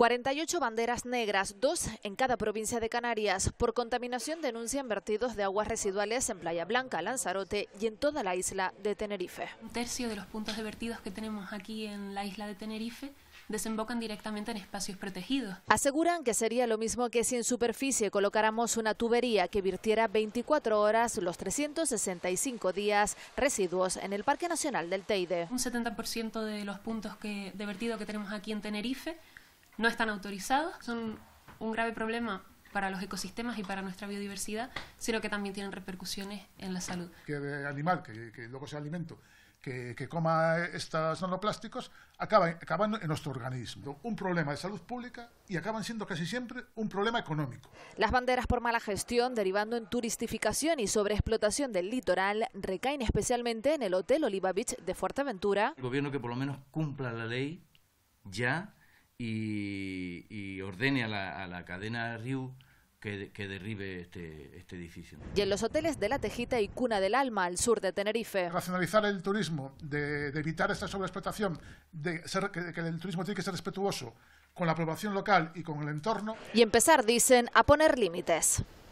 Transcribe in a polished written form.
48 banderas negras, 2 en cada provincia de Canarias. Por contaminación denuncian vertidos de aguas residuales en Playa Blanca, Lanzarote y en toda la isla de Tenerife. Un tercio de los puntos de vertidos que tenemos aquí en la isla de Tenerife desembocan directamente en espacios protegidos. Aseguran que sería lo mismo que si en superficie colocáramos una tubería que virtiera 24 horas los 365 días residuos en el Parque Nacional del Teide. Un 70% de los puntos de vertido que tenemos aquí en Tenerife no están autorizados, son un grave problema para los ecosistemas y para nuestra biodiversidad, sino que también tienen repercusiones en la salud. Que el animal, que luego sea alimento, que coma estos nanoplásticos, acaban en nuestro organismo. Un problema de salud pública y acaban siendo casi siempre un problema económico. Las banderas por mala gestión, derivando en turistificación y sobreexplotación del litoral, recaen especialmente en el Hotel Oliva Beach de Fuerteventura. El gobierno que por lo menos cumpla la ley ya y ordene a la cadena Riu que derribe este edificio. Y en los hoteles de La Tejita y Cuna del Alma, al sur de Tenerife. Racionalizar el turismo, de evitar esta sobreexplotación, que el turismo tiene que ser respetuoso con la población local y con el entorno. Y empezar, dicen, a poner límites.